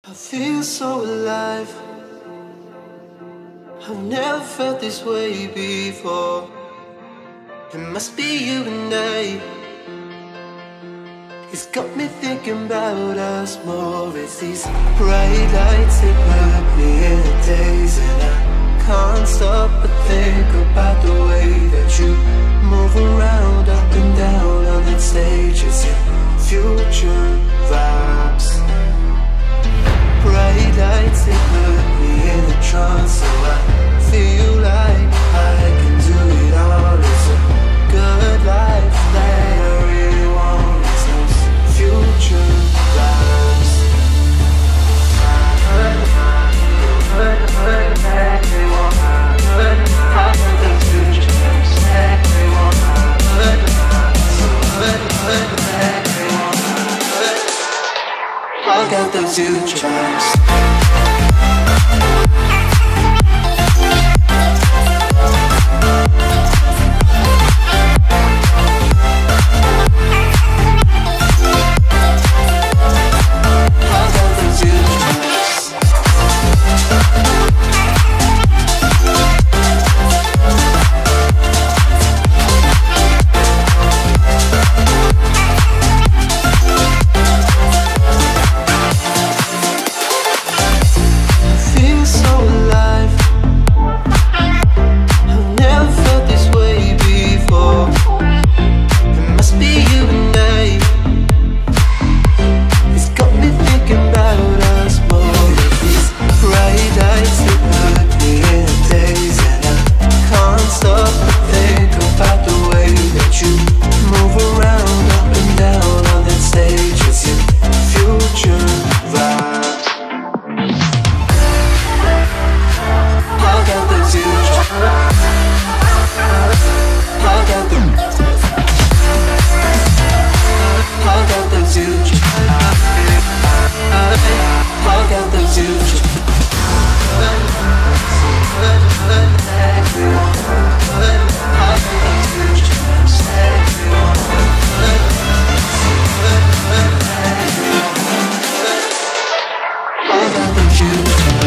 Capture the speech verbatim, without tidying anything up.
I feel so alive. I've never felt this way before. It must be you and I. It's got me thinking about us more. It's these bright lights that put me in a daze, and I can't stop but think about the way that you move around, up and down on that stage. It's your future vibes. Bright lights that put me in a trance, so I feel like I can do it all. It's a good life that I really want. It's those future vibes. I got those future vibes. You